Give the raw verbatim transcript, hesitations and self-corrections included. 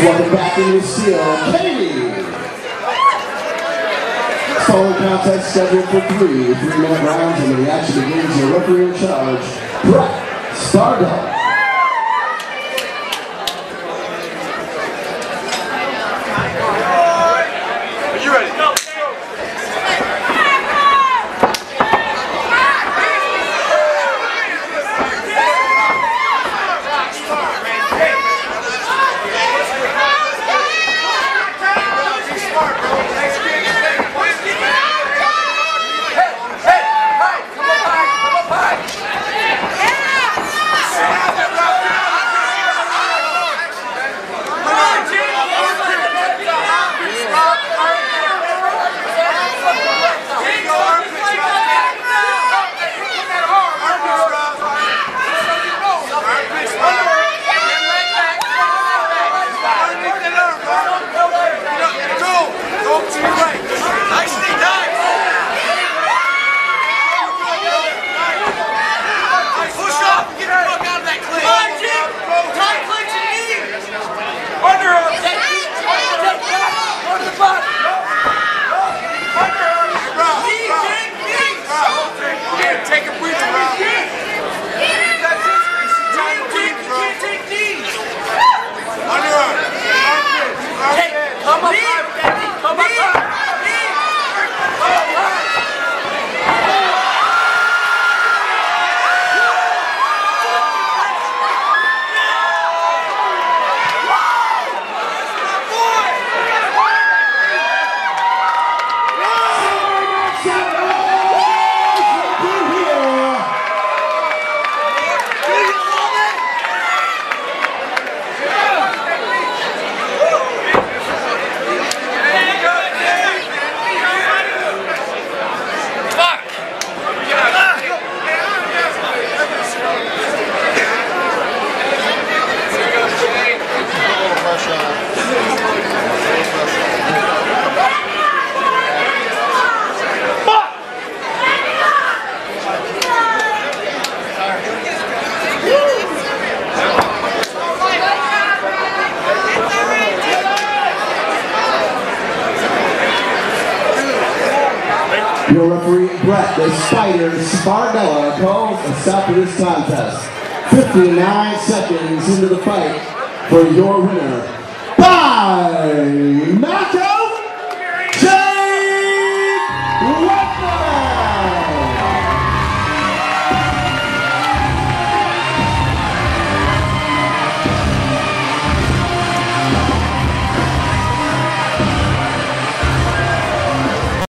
Welcome back in the steel, Katie. Following contest scheduled for three three-minute rounds, and the action begins. Your referee in charge, Brett Steiner. Your referee, Brett the Spider Steiner, calls a stop to this contest. fifty-nine seconds into the fight for your winner by knockout, Wagner.